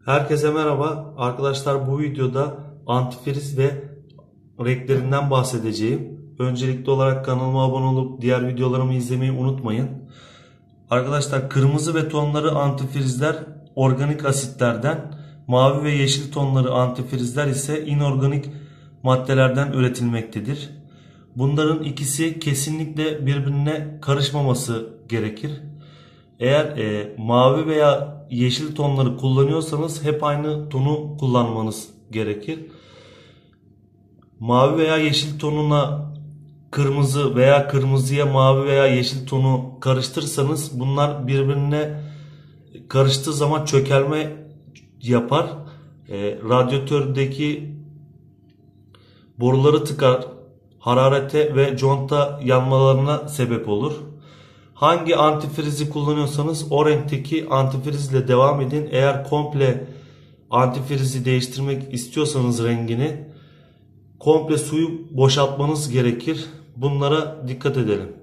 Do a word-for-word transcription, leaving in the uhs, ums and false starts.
Herkese merhaba. Arkadaşlar bu videoda antifriz ve renklerinden bahsedeceğim. Öncelikli olarak kanalıma abone olup diğer videolarımı izlemeyi unutmayın. Arkadaşlar kırmızı ve tonları antifrizler organik asitlerden, mavi ve yeşil tonları antifrizler ise inorganik maddelerden üretilmektedir. Bunların ikisi kesinlikle birbirine karışmaması gerekir. Eğer e, mavi veya yeşil tonları kullanıyorsanız hep aynı tonu kullanmanız gerekir. Mavi veya yeşil tonuna kırmızı veya kırmızıya mavi veya yeşil tonu karıştırırsanız bunlar birbirine karıştığı zaman çökelme yapar. E, radyatördeki boruları tıkar, hararete ve conta yanmalarına sebep olur. Hangi antifrizi kullanıyorsanız o renkteki antifrizle devam edin. Eğer komple antifrizi değiştirmek istiyorsanız rengini komple suyu boşaltmanız gerekir. Bunlara dikkat edelim.